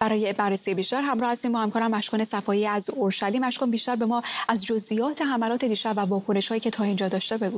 برای بررسی بیشتر همراه هستیم با همکارم مشکان صفایی از اورشلیم. مشکان، بیشتر به ما از جزئیات حملات دیشب و واکنش‌هایی که تا اینجا داشته بگو.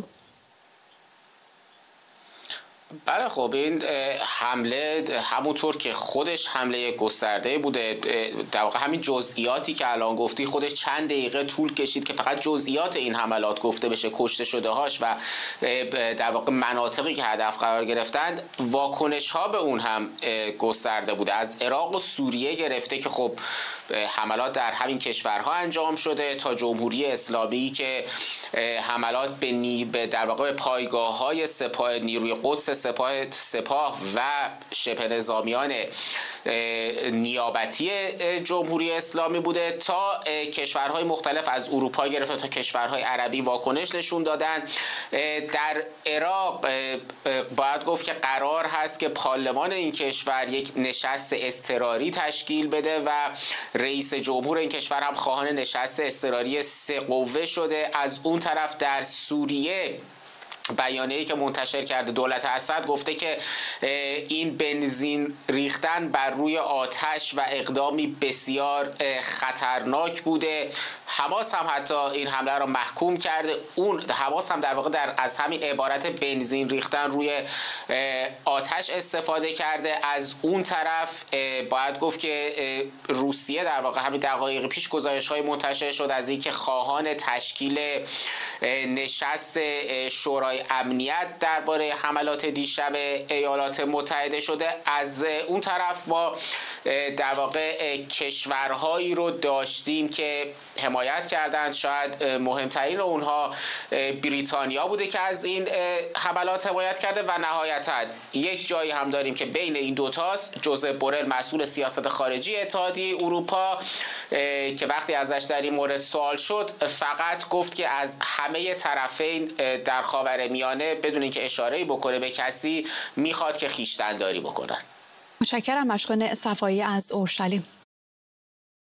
بله خب، این حمله همونطور که خودش حمله گسترده بوده، در واقع همین جزئیاتی که الان گفتی خودش چند دقیقه طول کشید که فقط جزئیات این حملات گفته بشه، کشته شده هاش و در واقع مناطقی که هدف قرار گرفتند. واکنش ها به اون هم گسترده بوده، از عراق و سوریه گرفته که خب حملات در همین کشورها انجام شده تا جمهوری اسلامی که حملات به در واقع به پایگاه‌های سپاه نیروی قدس سپاه و شبه نظامیان نیابتی جمهوری اسلامی بوده، تا کشورهای مختلف از اروپا گرفته تا کشورهای عربی واکنش نشون دادن. در عراق باید گفت که قرار هست که پارلمان این کشور یک نشست اضطراری تشکیل بده و رئیس جمهور این کشور هم خواهان نشست اضطراری 3 قوه شده. از اون طرف در سوریه بیانیه‌ای که منتشر کرده دولت اسد گفته که این بنزین ریختن بر روی آتش و اقدامی بسیار خطرناک بوده. حماس هم حتی این حمله را محکوم کرده. حماس هم در واقع از همین عبارت بنزین ریختن روی آتش استفاده کرده. از اون طرف باید گفت که روسیه در واقع همین دقایق پیش گزارش‌های منتشر شد از اینکه خواهان تشکیل نشست شورای امنیت درباره حملات دیشب ایالات متحده شده. از اون طرف ما در واقع کشورهایی رو داشتیم که حمایت کردند. شاید مهمترین اونها بریتانیا بوده که از این حملات حمایت کرده و نهایتا یک جایی هم داریم که بین این دوتاست. جوزپ بورل مسئول سیاست خارجی اتحادیه اروپا که وقتی ازش در این مورد سوال شد فقط گفت که از همه طرفین در خاورمیانه بدون اینکه اشاره‌ای بکنه به کسی میخواد که خویشتن‌داری بکنن. متشکرم مشکان صفایی از اورشلیم.